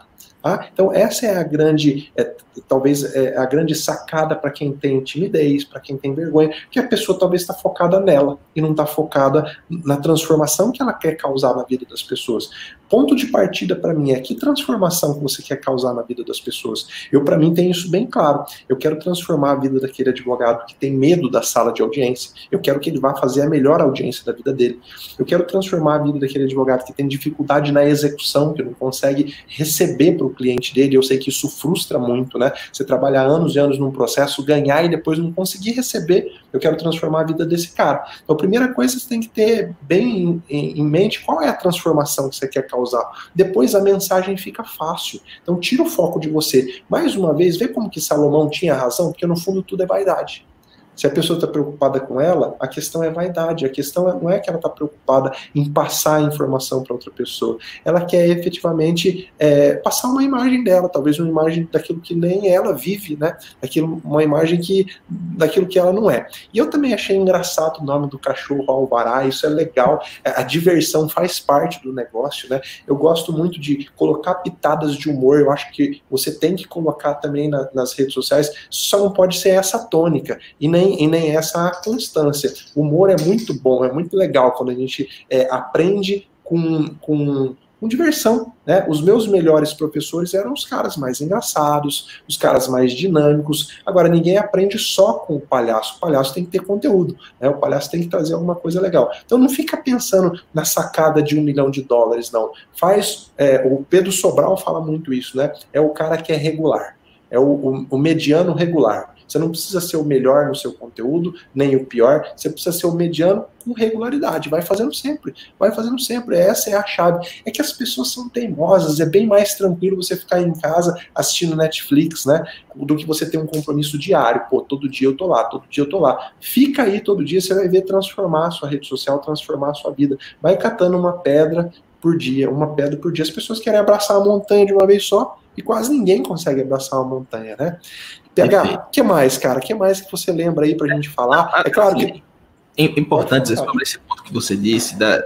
Tá? Então, essa é a grande, é, talvez, é a grande sacada para quem tem timidez, para quem tem vergonha, que a pessoa talvez está focada nela e não está focada na transformação que ela quer causar na vida das pessoas. Ponto de partida para mim é que transformação que você quer causar na vida das pessoas. Eu, para mim, tenho isso bem claro. Eu quero transformar a vida daquele advogado que tem medo da sala de audiência. Eu quero que ele vá fazer a melhor audiência da vida dele. Eu quero transformar a vida daquele advogado que tem dificuldade na execução, que não consegue receber para o cliente dele. Eu sei que isso frustra muito, né? Você trabalhar anos e anos num processo, ganhar e depois não conseguir receber. Eu quero transformar a vida desse cara. Então, a primeira coisa, você tem que ter bem em, em mente qual é a transformação que você quer causar. Depois a mensagem fica fácil. Então, tira o foco de você. Mais uma vez, vê como que Salomão tinha razão, porque no fundo tudo é vaidade. Se a pessoa está preocupada com ela, a questão é vaidade. A questão não é que ela está preocupada em passar a informação para outra pessoa. Ela quer efetivamente é, passar uma imagem dela, talvez uma imagem daquilo que nem ela vive, né? Daquilo, uma imagem que, daquilo que ela não é. E eu também achei engraçado o nome do cachorro Alvará, isso é legal. A diversão faz parte do negócio, né? Eu gosto muito de colocar pitadas de humor. Eu acho que você tem que colocar também na, nas redes sociais, só não pode ser essa tônica. E nem e nem essa constância. O humor é muito bom, é muito legal quando a gente é, aprende com, com, com diversão, né? Os meus melhores professores eram os caras mais engraçados, os caras mais dinâmicos. Agora, ninguém aprende só com o palhaço. O palhaço tem que ter conteúdo, né? O palhaço tem que trazer alguma coisa legal. Então, não fica pensando na sacada de um milhão de dólares, não. Faz, é, o Pedro Sobral fala muito isso, né? É o cara que é regular, é o, o, o mediano regular. Você não precisa ser o melhor no seu conteúdo, nem o pior, você precisa ser o mediano com regularidade, vai fazendo sempre, vai fazendo sempre, essa é a chave. É que as pessoas são teimosas, é bem mais tranquilo você ficar em casa assistindo Netflix, né, do que você ter um compromisso diário, pô, todo dia eu tô lá, todo dia eu tô lá. Fica aí todo dia, você vai ver transformar a sua rede social, transformar a sua vida, vai catando uma pedra por dia, uma pedra por dia. As pessoas querem abraçar a montanha de uma vez só, e quase ninguém consegue abraçar uma montanha, né? P H, o que mais, cara? O que mais que você lembra aí pra gente falar? É claro que... É importante dizer sobre esse ponto que você disse, da,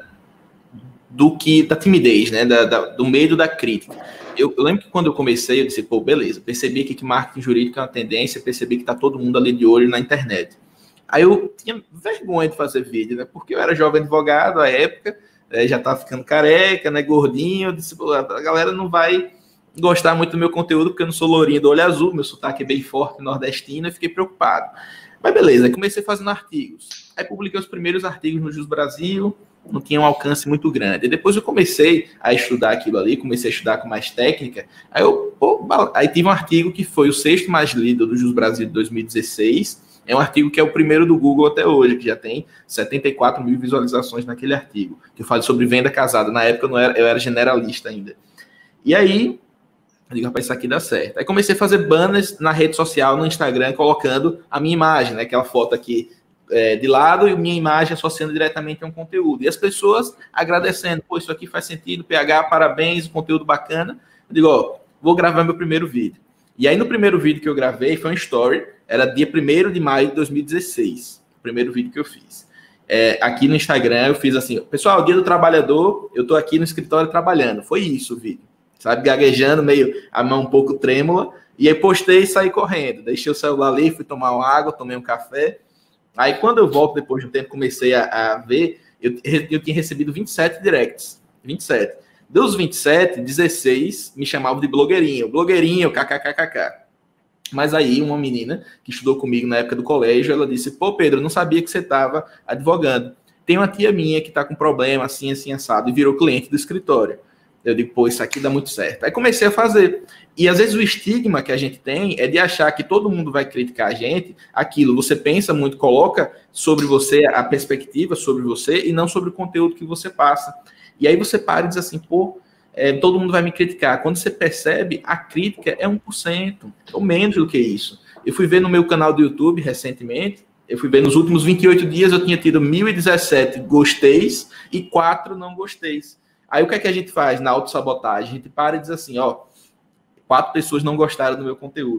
do que, da timidez, né? Da, da, do medo da crítica. Eu, eu lembro que quando eu comecei, eu disse, pô, beleza, percebi aqui que marketing jurídico é uma tendência, percebi que tá todo mundo ali de olho na internet. Aí eu tinha vergonha de fazer vídeo, né? Porque eu era jovem advogado à época, já tava ficando careca, né? Gordinho, eu disse, pô, a galera não vai gostar muito do meu conteúdo, porque eu não sou lourinho do olho azul, meu sotaque é bem forte, nordestino, eu fiquei preocupado. Mas beleza, aí comecei fazendo artigos. Aí publiquei os primeiros artigos no Jus Brasil, não tinha um alcance muito grande. E depois eu comecei a estudar aquilo ali, comecei a estudar com mais técnica. Aí eu pô, aí tive um artigo que foi o sexto mais lido do Jus Brasil de dois mil e dezesseis. É um artigo que é o primeiro do Google até hoje, que já tem setenta e quatro mil visualizações naquele artigo, que eu falo sobre venda casada. Na época eu, não era, eu era generalista ainda. E aí... eu digo, rapaz, isso aqui dá certo. Aí comecei a fazer banners na rede social, no Instagram, colocando a minha imagem, né? Aquela foto aqui é, de lado e minha imagem associando diretamente a um conteúdo. E as pessoas agradecendo, pô, isso aqui faz sentido, P H, parabéns, conteúdo bacana. Eu digo, ó, vou gravar meu primeiro vídeo. E aí no primeiro vídeo que eu gravei, foi um story, era dia primeiro de maio de dois mil e dezesseis, o primeiro vídeo que eu fiz. É, aqui no Instagram eu fiz assim, pessoal, dia do trabalhador, eu tô aqui no escritório trabalhando. Foi isso o vídeo. Sabe, gaguejando, meio a mão um pouco trêmula, e aí postei e saí correndo. Deixei o celular ali, fui tomar uma água, tomei um café. Aí quando eu volto, depois de um tempo, comecei a, a ver, eu, eu tinha recebido vinte e sete directs. vinte e sete. Dos vinte e sete, dezesseis me chamavam de blogueirinho. Blogueirinho, kkkk. Mas aí uma menina que estudou comigo na época do colégio, ela disse, pô, Pedro, eu não sabia que você estava advogando. Tem uma tia minha que está com problema, assim, assim, assado, e virou cliente do escritório. Eu digo, pô, isso aqui dá muito certo. Aí comecei a fazer. E às vezes o estigma que a gente tem é de achar que todo mundo vai criticar a gente. Aquilo, você pensa muito, coloca sobre você a perspectiva sobre você e não sobre o conteúdo que você passa. E aí você para e diz assim, pô, é, todo mundo vai me criticar. Quando você percebe, a crítica é um por cento, ou menos do que isso. Eu fui ver no meu canal do YouTube recentemente, eu fui ver nos últimos vinte e oito dias, eu tinha tido mil e dezessete gosteis e quatro não gosteis. Aí o que é que a gente faz na autossabotagem? A gente para e diz assim, ó, quatro pessoas não gostaram do meu conteúdo.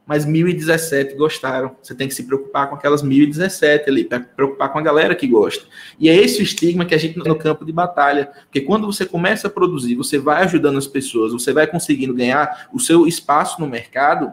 mas mil e dezessete gostaram. Você tem que se preocupar com aquelas mil e dezessete ali, para preocupar com a galera que gosta. E é esse o estigma que a gente no campo de batalha, porque quando você começa a produzir, você vai ajudando as pessoas, você vai conseguindo ganhar o seu espaço no mercado,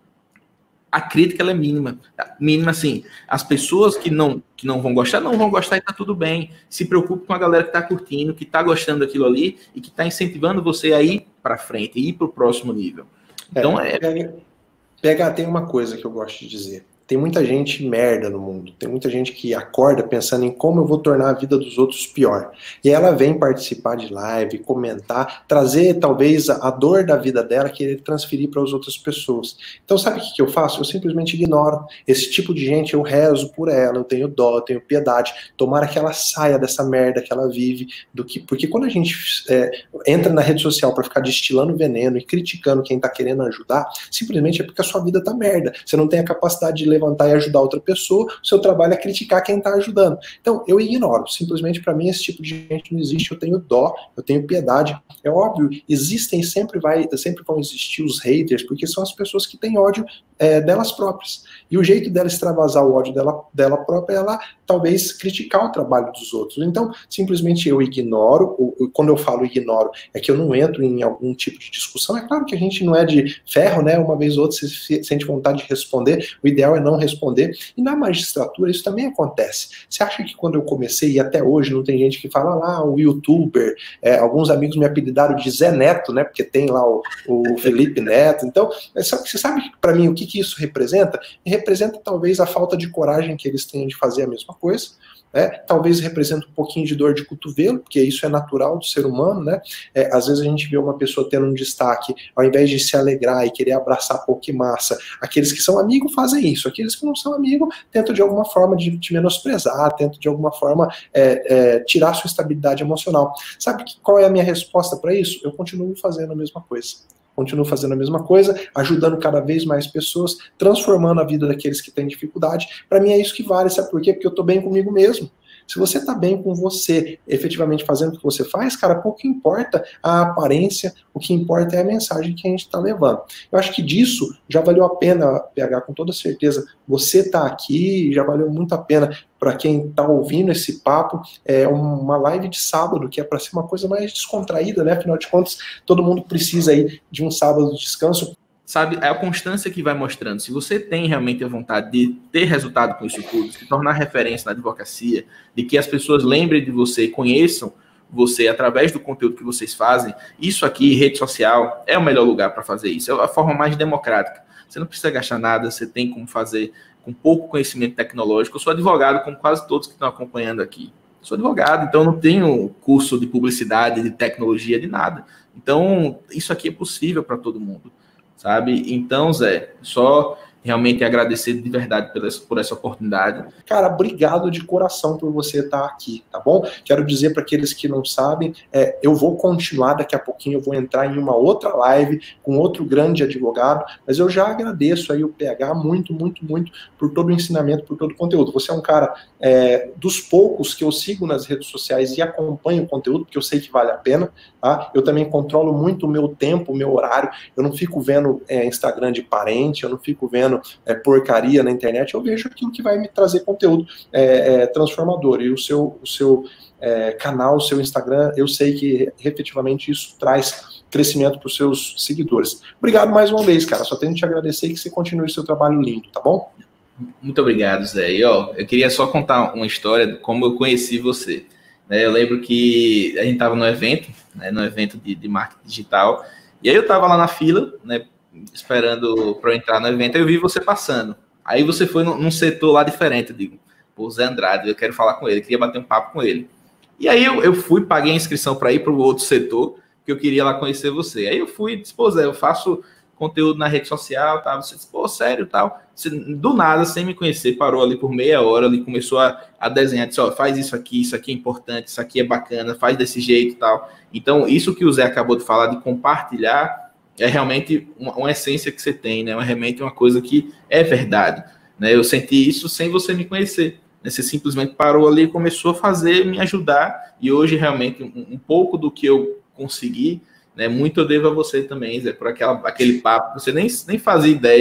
a crítica ela é mínima. Mínima, assim, as pessoas que não, que não vão gostar, não vão gostar e tá tudo bem. Se preocupe com a galera que tá curtindo, que tá gostando daquilo ali e que tá incentivando você a ir para frente, ir para o próximo nível. Então, é... é... P H, tem uma coisa que eu gosto de dizer. Tem muita gente merda no mundo. Tem muita gente que acorda pensando em como eu vou tornar a vida dos outros pior. E ela vem participar de live, comentar, trazer talvez a dor da vida dela, querer transferir para as outras pessoas. Então sabe o que eu faço? Eu simplesmente ignoro. Esse tipo de gente eu rezo por ela, eu tenho dó, eu tenho piedade. Tomara que ela saia dessa merda que ela vive. Do que... Porque quando a gente é, entra na rede social para ficar destilando veneno e criticando quem está querendo ajudar, simplesmente é porque a sua vida tá merda. Você não tem a capacidade de levantar e ajudar outra pessoa, o seu trabalho é criticar quem está ajudando. Então, eu ignoro. Simplesmente, para mim, esse tipo de gente não existe. Eu tenho dó, eu tenho piedade. É óbvio, existem, sempre, vai, sempre vão existir os haters, porque são as pessoas que têm ódio é, delas próprias. E o jeito dela extravasar o ódio dela, dela própria é ela, talvez, criticar o trabalho dos outros. Então, simplesmente eu ignoro. Ou, quando eu falo ignoro, é que eu não entro em algum tipo de discussão. É claro que a gente não é de ferro, né? Uma vez ou outra você sente vontade de responder. O ideal é não responder, e na magistratura isso também acontece. Você acha que quando eu comecei, e até hoje não tem gente que fala lá, o youtuber, é, alguns amigos me apelidaram de Zé Neto, né, porque tem lá o, o Felipe Neto, então, você sabe para mim o que, que isso representa? Representa talvez a falta de coragem que eles têm de fazer a mesma coisa, né? Talvez representa um pouquinho de dor de cotovelo, porque isso é natural do ser humano, né? É, às vezes a gente vê uma pessoa tendo um destaque, ao invés de se alegrar e querer abraçar, pô, que massa. Aqueles que são amigos fazem isso, aqueles que não são amigos tentam de alguma forma de te menosprezar, tentam de alguma forma é, é, tirar sua estabilidade emocional. Sabe que, qual é a minha resposta para isso? Eu continuo fazendo a mesma coisa. Continuo fazendo a mesma coisa, ajudando cada vez mais pessoas, transformando a vida daqueles que têm dificuldade. Para mim é isso que vale, sabe por quê? Porque eu estou bem comigo mesmo. Se você está bem com você, efetivamente fazendo o que você faz, cara, pouco importa a aparência, o que importa é a mensagem que a gente está levando. Eu acho que disso já valeu a pena, P H, com toda certeza. Você está aqui, já valeu muito a pena para quem está ouvindo esse papo. É uma live de sábado, que é para ser uma coisa mais descontraída, né? Afinal de contas, todo mundo precisa aí de um sábado de descanso. Sabe, é a constância que vai mostrando. Se você tem realmente a vontade de ter resultado com isso tudo, se tornar referência na advocacia, de que as pessoas lembrem de você, conheçam você através do conteúdo que vocês fazem, isso aqui, rede social, é o melhor lugar para fazer isso. É a forma mais democrática. Você não precisa gastar nada, você tem como fazer com pouco conhecimento tecnológico. Eu sou advogado, como quase todos que estão acompanhando aqui. Eu sou advogado, então não tenho curso de publicidade, de tecnologia, de nada. Então, isso aqui é possível para todo mundo. Sabe? Então, Zé, só realmente agradecer de verdade por essa, por essa oportunidade. Cara, obrigado de coração por você estar aqui, tá bom? Quero dizer para aqueles que não sabem, é, eu vou continuar daqui a pouquinho, eu vou entrar em uma outra live com outro grande advogado, mas eu já agradeço aí o P H muito, muito, muito por todo o ensinamento, por todo o conteúdo. Você é um cara é, dos poucos que eu sigo nas redes sociais e acompanho o conteúdo, porque eu sei que vale a pena, tá? Eu também controlo muito o meu tempo, o meu horário, eu não fico vendo é, Instagram de parente, eu não fico vendo É, porcaria na internet, eu vejo aquilo que vai me trazer conteúdo é, é, transformador. E o seu, o seu é, canal, o seu Instagram, eu sei que efetivamente isso traz crescimento para os seus seguidores. Obrigado mais uma vez, cara. Só tenho que te agradecer e que você continue o seu trabalho lindo, tá bom? Muito obrigado, Zé. E, ó, eu queria só contar uma história de como eu conheci você. Né, eu lembro que a gente estava no evento, né, no evento de, de marketing digital, e aí eu estava lá na fila, né, esperando para eu entrar no evento, aí eu vi você passando. Aí você foi num setor lá diferente, eu digo, pô, Zé Andrade, eu quero falar com ele, eu queria bater um papo com ele. E aí eu, eu fui, paguei a inscrição para ir para o outro setor, que eu queria lá conhecer você. Aí eu fui, disse, pô, Zé, eu faço conteúdo na rede social, tá? Você disse, pô, sério, tal. Você, do nada, sem me conhecer, parou ali por meia hora, ali começou a, a desenhar, disse, ó, faz isso aqui, isso aqui é importante, isso aqui é bacana, faz desse jeito e tal. Então, isso que o Zé acabou de falar, de compartilhar, é realmente uma, uma essência que você tem, né? É realmente uma coisa que é verdade, né? Eu senti isso sem você me conhecer, né? Você simplesmente parou ali e começou a fazer, me ajudar, e hoje realmente um, um pouco do que eu consegui, né? Muito eu devo a você também, Zé, por aquela, aquele papo, você nem, nem fazia ideia,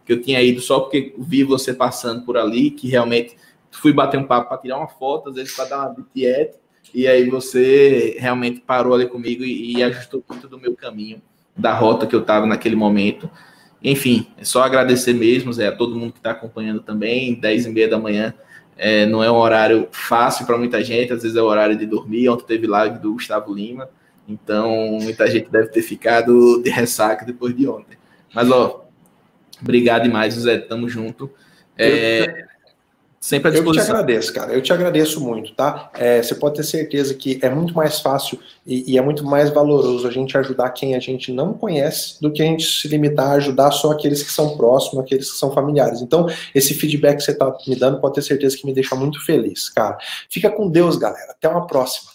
que eu tinha ido só porque vi você passando por ali, que realmente fui bater um papo para tirar uma foto, às vezes para dar uma tiete, e aí você realmente parou ali comigo e, e ajustou muito do meu caminho, da rota que eu estava naquele momento. Enfim, é só agradecer mesmo, Zé, a todo mundo que está acompanhando também, dez e meia da manhã, é, não é um horário fácil para muita gente, às vezes é o horário de dormir. Ontem teve live do Gustavo Lima, então muita gente deve ter ficado de ressaca depois de ontem. Mas, ó, obrigado demais, Zé, tamo junto. É, sempre à disposição. Eu te agradeço, cara, eu te agradeço muito, tá? É, você pode ter certeza que é muito mais fácil e, e é muito mais valoroso a gente ajudar quem a gente não conhece do que a gente se limitar a ajudar só aqueles que são próximos, aqueles que são familiares. Então, esse feedback que você tá me dando pode ter certeza que me deixa muito feliz, cara. Fica com Deus, galera. Até uma próxima.